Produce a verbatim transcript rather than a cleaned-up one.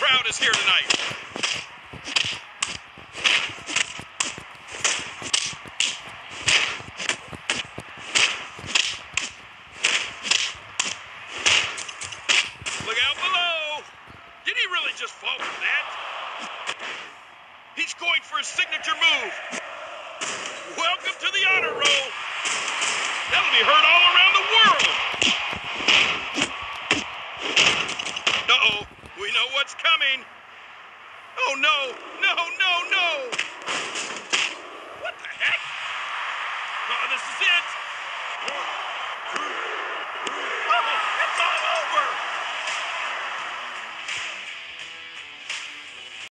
crowd is here tonight. Look out below. Did he really just fall for that? He's going for his signature move. Welcome to the honor roll. That'll be heard all around the world. Uh-oh, we know what's coming. Oh, no, no, no, no. What the heck? Oh, this is it. Oh, it's all over.